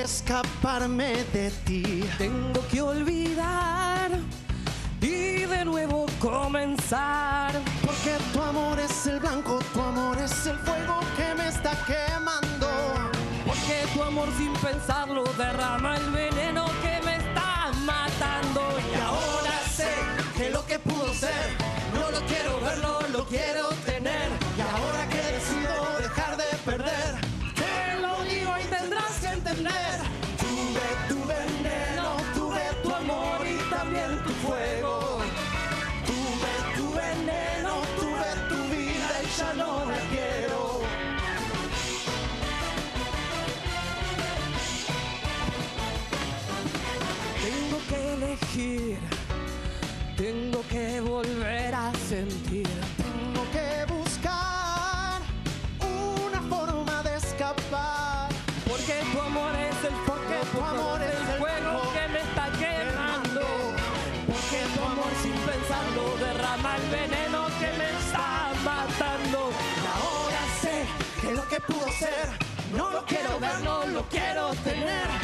escaparme de ti. Tengo que olvidar y de nuevo comenzar. Porque tu amor es el blanco, tu amor es el fuego que me está quemando. Porque tu amor sin pensarlo derrama el veneno que me está matando. Y ahora sé que lo que pudo ser, no lo quiero ver, no lo quiero tener. Y ahora que decido dejar de perder, te lo digo y tendrás que entender. Tuve tu veneno, tuve tu amor y también tu fuego. Tuve tu veneno, tuve tu vida y ya no la quiero. Tengo que elegir, tengo que volver a sentir. Tengo que buscar una forma de escapar. Porque tu amor es el Porque tu amor es el fuego que me está quemando. Porque tu amor sin pensarlo derrama el veneno que me está matando. Y ahora sé que lo que pudo ser, no lo quiero ver, no lo quiero tener.